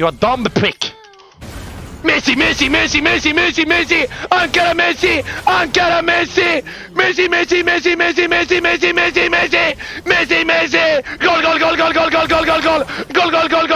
You're a dumb prick. Messi, Messi, Messi, Messi, Messi, Messi, Ankara Messi, Ankara Messi, Messi, Messi, Messi, Messi, Messi, Messi, Messi, Messi, Messi, Messi, goal, goal, goal, goal, goal, goal, goal, goal, goal, goal, goal, goal,